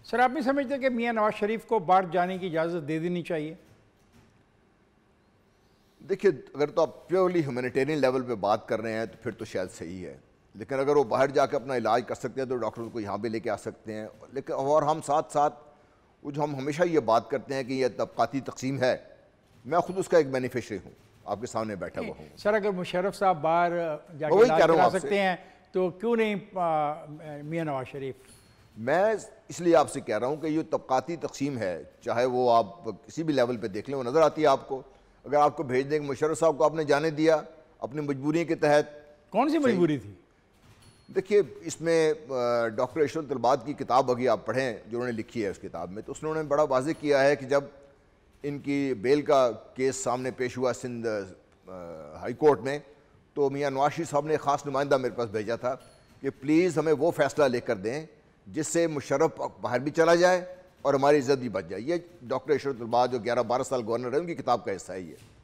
سر آپ نہیں سمجھتے کہ میاں نواز شریف کو باہر جانے کی اجازت دے دینی چاہیے؟ دیکھیے اگر تو آپ پیورلی ہیومینیٹیرین لیول پہ بات کر رہے ہیں تو پھر تو شاید صحیح ہے، لیکن اگر وہ باہر جا کے اپنا علاج کر سکتے ہیں تو ڈاکٹر کو یہاں بھی لے کے آ سکتے ہیں. لیکن اور ہم ساتھ ساتھ وہ جو ہم ہمیشہ یہ بات کرتے ہیں کہ یہ طبقاتی تقسیم ہے، میں خود اس کا ایک بینیفیشری ہوں، آپ کے سامنے بیٹھا ہوا ہوں. سر اگر مشرف صاحب باہر جا کے وہی علاج کہہ رہا ہوں کرا آپ سے. سکتے ہیں تو کیوں نہیں میاں نواز شریف؟ میں اس لیے آپ سے کہہ رہا ہوں کہ یہ طبقاتی تقسیم ہے، چاہے وہ آپ کسی بھی لیول پہ دیکھ لیں، وہ نظر آتی ہے آپ کو. اگر آپ کو بھیج دیں کہ مشرف صاحب کو آپ نے جانے دیا اپنی مجبوری کے تحت. کون سی مجبوری تھی؟ دیکھیے اس میں ڈاکٹر عشرت الباد کی کتاب اگر آپ پڑھیں جو انہوں نے لکھی ہے اس کتاب میں، تو اس نے انہوں نے بڑا واضح کیا ہے کہ جب ان کی بیل کا کیس سامنے پیش ہوا سندھ ہائی کورٹ میں، تو میاں نواز شریف صاحب نے ایک خاص نمائندہ میرے پاس بھیجا تھا کہ پلیز ہمیں وہ فیصلہ لے کر دیں جس سے مشرف باہر بھی چلا جائے اور ہماری عزت بھی بچ جائے. یہ ڈاکٹر عشرت الباد جو 11-12 سال گورنر ہے ان کی کتاب کا حصہ ہے یہ.